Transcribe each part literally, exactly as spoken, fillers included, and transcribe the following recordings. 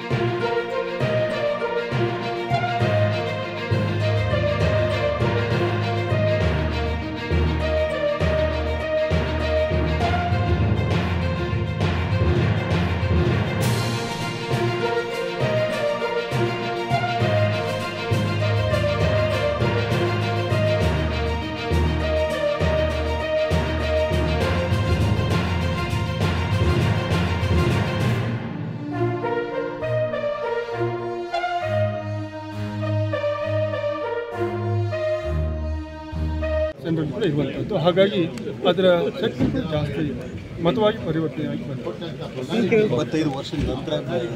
ಜನರಲ್ಲಿ ಕೂಡ ಇರುವಂಥದ್ದು. ಹಾಗಾಗಿ ಅದರ ಶಕ್ತಿ ಜಾಸ್ತಿ ಮತವಾಗಿ ಪರಿವರ್ತನೆಯಾಗಿ ಬಂದಿದೆ. ಇಪ್ಪತ್ತೈದು ವರ್ಷದ ನಂತರ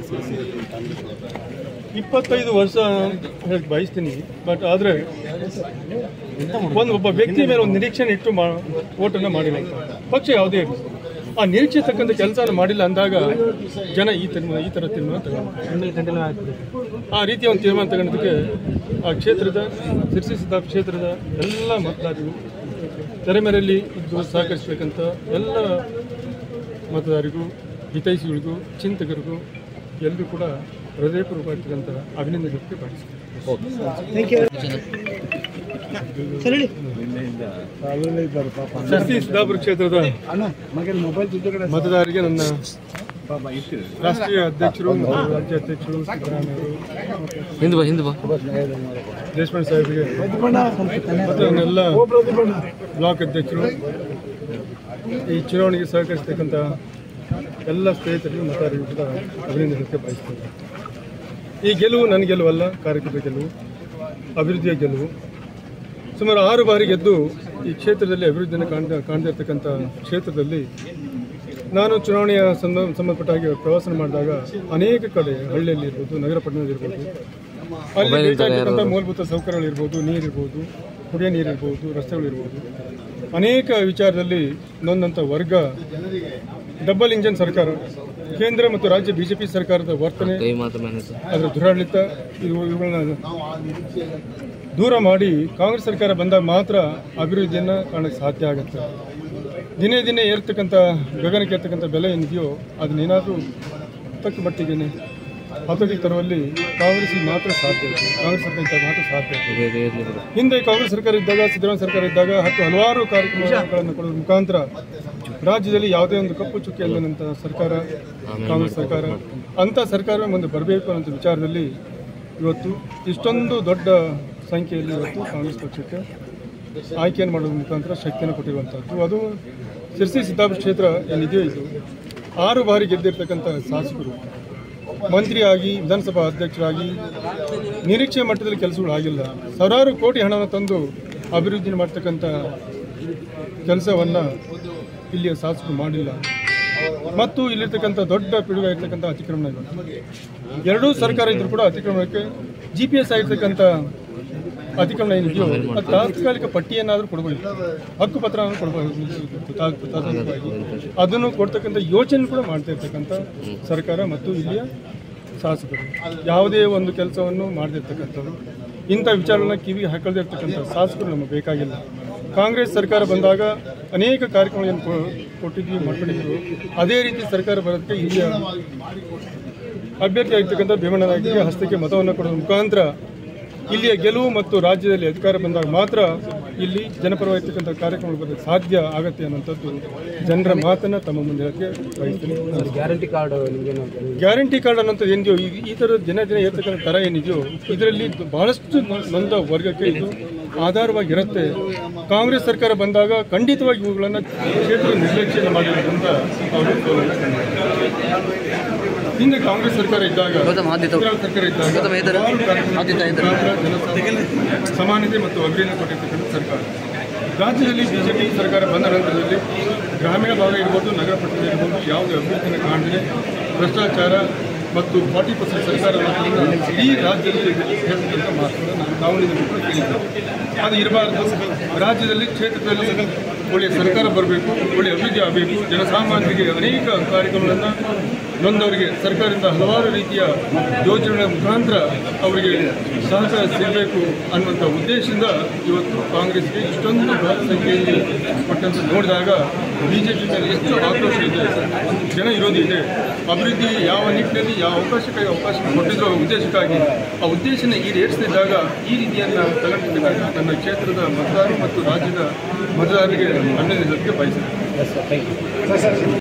ಇಪ್ಪತ್ತೈದು ವರ್ಷ ಹೇಳಕ್ಕೆ ಬಯಸ್ತೀನಿ. ಬಟ್ ಆದರೆ ಒಂದು ಒಬ್ಬ ವ್ಯಕ್ತಿ ಮೇಲೆ ಒಂದು ನಿರೀಕ್ಷೆ ಇಟ್ಟು ಮಾ ಓಟನ್ನು ಮಾಡಿಲ್ಲ. ಪಕ್ಷ ಯಾವುದೇ ಇರಲಿ, ಆ ನಿರೀಕ್ಷೆ ತಕ್ಕಂಥ ಕೆಲಸ ಮಾಡಿಲ್ಲ ಅಂದಾಗ ಜನ ಈ ತೀರ್ಮಾನ ಈ ಥರ ತೀರ್ಮಾನ ತಗೊಂಡು ಆ ರೀತಿಯ ಒಂದು ತೀರ್ಮಾನ ತಗೊಳ್ಳೋದಕ್ಕೆ ಆ ಕ್ಷೇತ್ರದ ಸಿರ್ಸಿ ಸಿದ್ದಾಪುರ ಕ್ಷೇತ್ರದ ಎಲ್ಲ ಮತದಾರರು ತೆರೆಮರೆಯಲ್ಲಿ ಇದ್ದು ಸಹಕರಿಸಬೇಕಂತ ಎಲ್ಲ ಮತದಾರರಿಗೂ ಹಿತೈಷಿಗಳಿಗೂ ಚಿಂತಕರಿಗೂ ಎಲ್ಲರೂ ಕೂಡ ಹೃದಯಪೂರ್ವಕವಾಗಿರ್ತಕ್ಕಂಥ ಅಭಿನಂದನೆಗೆ ಪಾಲಿಸ್ತಾರೆ. ಸಿರ್ಸಿ ಸಿದ್ದಾಪುರ ಕ್ಷೇತ್ರದ ಮತದಾರರಿಗೆ ನನ್ನ ರಾಷ್ಟ್ರೀಯ ಅಧ್ಯಕ್ಷರು ಮತ್ತು ರಾಜ್ಯ ಅಧ್ಯಕ್ಷರು ಸಿದ್ದರಾಮಯ್ಯವರು, ದೇಶಪಾಂಡೆ ಸಾಹೇಬರಿಗೆ ಮತ್ತು ನನ್ನೆಲ್ಲ ಬ್ಲಾಕ್ ಅಧ್ಯಕ್ಷರು, ಈ ಚುನಾವಣೆಗೆ ಸಹಕರಿಸತಕ್ಕಂಥ ಎಲ್ಲ ಸ್ನೇಹಿತರಿಗೂ ಮತದಾರರಿಗೂ ಕೂಡ ಅಭಿನಂದನೆ ಬಯಸ್ತೇನೆ. ಈ ಗೆಲುವು ನನ್ನ ಗೆಲುವಲ್ಲ, ಕಾರ್ಯಕರ್ತರ ಗೆಲುವು, ಅಭಿವೃದ್ಧಿಯ ಗೆಲುವು. ಸುಮಾರು ಆರು ಬಾರಿ ಗೆದ್ದು ಈ ಕ್ಷೇತ್ರದಲ್ಲಿ ಅಭಿವೃದ್ಧಿಯನ್ನು ಕಾಣ್ದ ಕಾಣ್ದಿರ್ತಕ್ಕಂಥ ಕ್ಷೇತ್ರದಲ್ಲಿ ನಾನು ಚುನಾವಣೆಯ ಸಂಬಂಧ ಸಂಬಂಧಪಟ್ಟ ಹಾಗೆ ಪ್ರವಾಸ ಮಾಡಿದಾಗ ಅನೇಕ ಕಡೆ ಹಳ್ಳಿಯಲ್ಲಿ ಇರ್ಬೋದು, ನಗರ ಪಟ್ಟಣದಲ್ಲಿರ್ಬೋದು, ಅಲ್ಲಿ ಬೇಕಾಗಿರ್ತಕ್ಕಂಥ ಮೂಲಭೂತ ಸೌಕರ್ಯಗಳಿರ್ಬೋದು, ನೀರಿರ್ಬೋದು, ಕುಡಿಯೋ ನೀರಿರ್ಬೋದು, ರಸ್ತೆಗಳಿರ್ಬೋದು, ಅನೇಕ ವಿಚಾರದಲ್ಲಿ ನೊಂದಂಥ ವರ್ಗ ಡಬಲ್ ಇಂಜನ್ ಸರ್ಕಾರ, ಕೇಂದ್ರ ಮತ್ತು ರಾಜ್ಯ ಬಿಜೆಪಿ ಸರ್ಕಾರದ ವರ್ತನೆ, ಅದರ ದುರಾಡಳಿತ, ಇವು ಇವುಗಳನ್ನ ದೂರ ಮಾಡಿ ಕಾಂಗ್ರೆಸ್ ಸರ್ಕಾರ ಬಂದಾಗ ಮಾತ್ರ ಅಭಿವೃದ್ಧಿಯನ್ನು ಕಾಣಕ್ಕೆ ಸಾಧ್ಯ ಆಗುತ್ತೆ. ದಿನೇ ದಿನೇ ಏರ್ತಕ್ಕಂಥ ಗಗನಕ್ಕೆ ಏರ್ತಕ್ಕಂಥ ಬೆಲೆ ಏನಿದೆಯೋ ಅದನ್ನೇನಾದರೂ ತಕ್ಕ ಮಟ್ಟಿಗೆ ಹತೋಟಿಗೆ ತರುವಲ್ಲಿ ಕಾಂಗ್ರೆಸ್ಗೆ ಮಾತ್ರ ಸಾಧ್ಯ ಇದೆ, ಕಾಂಗ್ರೆಸ್ ಸರ್ಕಾರ ಇದ್ದಾಗ ಮಾತ್ರ ಸಾಧ್ಯ ಇದೆ. ಹಿಂದೆ ಕಾಂಗ್ರೆಸ್ ಸರ್ಕಾರ ಇದ್ದಾಗ, ಸಿದ್ದರಾಮಯ್ಯ ಸರ್ಕಾರ ಇದ್ದಾಗ ಹತ್ತು ಹಲವಾರು ಕಾರ್ಯಕ್ರಮಗಳನ್ನು ಕೊಡುವ ಮುಖಾಂತರ ರಾಜ್ಯದಲ್ಲಿ ಯಾವುದೇ ಒಂದು ಕಪ್ಪು ಚುಕ್ಕೆ ಅಲ್ಲದಂಥ ಸರ್ಕಾರ ಕಾಂಗ್ರೆಸ್ ಸರ್ಕಾರ. ಅಂಥ ಸರ್ಕಾರವೇ ಮುಂದೆ ಬರಬೇಕು ಅನ್ನೋ ವಿಚಾರದಲ್ಲಿ ಇವತ್ತು ಇಷ್ಟೊಂದು ದೊಡ್ಡ ಸಂಖ್ಯೆಯಲ್ಲಿ ಇವತ್ತು ಕಾಂಗ್ರೆಸ್ ಪಕ್ಷಕ್ಕೆ ಆಯ್ಕೆಯನ್ನು ಮಾಡೋದ್ರ ಮುಖಾಂತರ ಶಕ್ತಿಯನ್ನು ಕೊಟ್ಟಿರುವಂಥದ್ದು. ಅದು ಸಿರ್ಸಿ ಸಿದ್ದಾಪುರ ಕ್ಷೇತ್ರ ಏನಿದೆಯೋ ಇದು ಆರು ಬಾರಿ ಗೆದ್ದಿರ್ತಕ್ಕಂಥ ಶಾಸಕರು ಮಂತ್ರಿಯಾಗಿ, ವಿಧಾನಸಭಾ ಅಧ್ಯಕ್ಷರಾಗಿ ನಿರೀಕ್ಷೆ ಮಟ್ಟದಲ್ಲಿ ಕೆಲಸಗಳು ಆಗಿಲ್ಲ. ಸಾವಿರಾರು ಕೋಟಿ ಹಣವನ್ನು ತಂದು ಅಭಿವೃದ್ಧಿ ಮಾಡ್ತಕ್ಕಂಥ ಕೆಲಸವನ್ನು ಇಲ್ಲಿಯ ಶಾಸಕರು ಮಾಡಿಲ್ಲ. ಮತ್ತು ಇಲ್ಲಿರ್ತಕ್ಕಂಥ ದೊಡ್ಡ ಪಿಡುಗ ಇರ್ತಕ್ಕಂಥ ಅತಿಕ್ರಮಣ ಇದೆ. ಎರಡೂ ಸರ್ಕಾರ ಇದ್ರೂ ಕೂಡ ಅತಿಕ್ರಮಣಕ್ಕೆ ಜಿ ಪಿ ಎಸ್ ಆಗಿರ್ತಕ್ಕಂಥ ಅತಿಕ್ರಮಣ ಏನಿದೆಯೋ ಅದು ತಾತ್ಕಾಲಿಕ ಪಟ್ಟಿಯನ್ನಾದರೂ ಕೊಡಬಹುದು, ಹಕ್ಕುಪತ್ರವನ್ನು ಕೊಡಬಹುದು, ಅದನ್ನು ಕೊಡ್ತಕ್ಕಂಥ ಯೋಚನೆ ಕೂಡ ಮಾಡ್ತಾ ಇರ್ತಕ್ಕಂಥ ಸರ್ಕಾರ ಮತ್ತು ಇಲ್ಲಿಯ ಶಾಸಕರು ಯಾವುದೇ ಒಂದು ಕೆಲಸವನ್ನು ಮಾಡದಿರ್ತಕ್ಕಂಥದ್ದು. ಇಂಥ ವಿಚಾರಗಳನ್ನ ಕಿವಿ ಹಾಕಲ್ದಿರ್ತಕ್ಕಂಥ ಶಾಸಕರು ನಮಗೆ ಬೇಕಾಗಿಲ್ಲ. ಕಾಂಗ್ರೆಸ್ ಸರ್ಕಾರ ಬಂದಾಗ ಅನೇಕ ಕಾರ್ಯಕ್ರಮಗಳನ್ನು ಕೊಟ್ಟಿದ್ವಿ, ಮಾಡ್ಕೊಂಡಿದ್ವಿ. ಅದೇ ರೀತಿ ಸರ್ಕಾರ ಬರೋದಕ್ಕೆ ಇಲ್ಲಿಯ ಅಭ್ಯರ್ಥಿ ಆಗಿರ್ತಕ್ಕಂಥ ಭೀಮಣ್ಣನಾಗಿಗೆ ಹಸ್ತಕ್ಕೆ ಮತವನ್ನು ಕೊಡೋದ್ರ ಮುಖಾಂತರ ಇಲ್ಲಿಯ ಗೆಲುವು ಮತ್ತು ರಾಜ್ಯದಲ್ಲಿ ಅಧಿಕಾರ ಬಂದಾಗ ಮಾತ್ರ ಇಲ್ಲಿ ಜನಪರವಾಗಿರ್ತಕ್ಕಂಥ ಕಾರ್ಯಕ್ರಮಗಳು ಬರೋಕ್ಕೆ ಸಾಧ್ಯ ಆಗುತ್ತೆ ಅನ್ನೋಂಥದ್ದು ಜನರ ಮಾತನ್ನು ತಮ್ಮ ಮುಂದೆ ಹೇಳಕ್ಕೆ ಬಯಸ್ತೀನಿ. ಗ್ಯಾರಂಟಿ ಕಾರ್ಡ್ ಗ್ಯಾರಂಟಿ ಕಾರ್ಡ್ ಅನ್ನೋಂಥದ್ದು ಏನಿದೆಯೋ ಈ ಥರದ ದಿನ ದಿನ ಇರ್ತಕ್ಕಂಥ ಥರ ಏನಿದೆಯೋ ಇದರಲ್ಲಿ ಬಹಳಷ್ಟು ನೊಂದ ವರ್ಗಕ್ಕೆ ಇದು ಆಧಾರವಾಗಿರುತ್ತೆ. ಕಾಂಗ್ರೆಸ್ ಸರ್ಕಾರ ಬಂದಾಗ ಖಂಡಿತವಾಗಿ ಇವುಗಳನ್ನು ಕ್ಷೇತ್ರ ನಿರ್ಲಕ್ಷ್ಯ ಮಾಡಿರೋದ್ರಿಂದ ಅವರು ಹಿಂದೆ ಕಾಂಗ್ರೆಸ್ ಸರ್ಕಾರ ಇದ್ದಾಗ ಸರ್ಕಾರ ಇದ್ದಾಗ ಸಮಾನತೆ ಮತ್ತು ಅಭಿವೃದ್ಧಿ ಕೊಟ್ಟಿರ್ತಕ್ಕಂಥ ಸರ್ಕಾರ. ರಾಜ್ಯದಲ್ಲಿ ಬಿಜೆಪಿ ಸರ್ಕಾರ ಬಂದ ನಂತರದಲ್ಲಿ ಗ್ರಾಮೀಣ ಭಾಗ ಇರ್ಬೋದು, ನಗರ ಪಟ್ಟಣ ಇರ್ಬೋದು, ಯಾವುದೇ ಅಭಿವೃದ್ಧಿಯನ್ನು ಕಾಣದೆ ಭ್ರಷ್ಟಾಚಾರ ಮತ್ತು ಫಾರ್ಟಿ ಪರ್ಸೆಂಟ್ ಸರ್ಕಾರ ಇಡೀ ರಾಜ್ಯದಲ್ಲಿ ಹೇಳ್ತಕ್ಕಂಥ ಮಾತನ್ನು ನಾವು ಕೂಡ ಕೇಳಿದ್ದೇವೆ. ಅದು ಇರಬಾರ್ದು. ರಾಜ್ಯದಲ್ಲಿ ಕ್ಷೇತ್ರದಲ್ಲಿ ಒಳ್ಳೆಯ ಸರ್ಕಾರ ಬರಬೇಕು, ಒಳ್ಳೆಯ ಅಭಿವೃದ್ಧಿ ಆಗಬೇಕು, ಜನಸಾಮಾನ್ಯರಿಗೆ ಅನೇಕ ಕಾರ್ಯಕ್ರಮಗಳನ್ನು ನೊಂದವರಿಗೆ ಸರ್ಕಾರದಿಂದ ಹಲವಾರು ರೀತಿಯ ಯೋಜನೆಗಳ ಮುಖಾಂತರ ಅವರಿಗೆ ಸಹಕಾರ ಸಿಗಬೇಕು ಅನ್ನುವಂಥ ಉದ್ದೇಶದಿಂದ ಇವತ್ತು ಕಾಂಗ್ರೆಸ್ಗೆ ಇಷ್ಟೊಂದು ಬೃಹತ್ ಸಂಖ್ಯೆಯಲ್ಲಿ ಕೊಟ್ಟಂತ ನೋಡಿದಾಗ ಬಿ ಜೆ ಪಿ ಮೇಲೆ ಎಷ್ಟು ಆಕ್ರೋಶ ಇದೆ, ಜನ ವಿರೋಧಿ ಇದೆ. ಅಭಿವೃದ್ಧಿ ಯಾವ ನಿಟ್ಟಿನಲ್ಲಿ ಯಾವ ಅವಕಾಶಕ್ಕಾಗಿ ಅವಕಾಶ ಕೊಟ್ಟಿದ್ರು ಆ ಉದ್ದೇಶಕ್ಕಾಗಿ ಆ ಉದ್ದೇಶನ ಈಡೇರಿಸದಿದ್ದಾಗ ಈ ರೀತಿಯನ್ನು ನಾವು ತಗೊಂಡಿದ್ದಕ್ಕಾಗಿ ನನ್ನ ಕ್ಷೇತ್ರದ ಮತದಾರರು ಮತ್ತು ರಾಜ್ಯದ ಮತದಾರರಿಗೆ ಅಭಿನಂದಿಸಲಿಕ್ಕೆ ಬಯಸುತ್ತೇನೆ.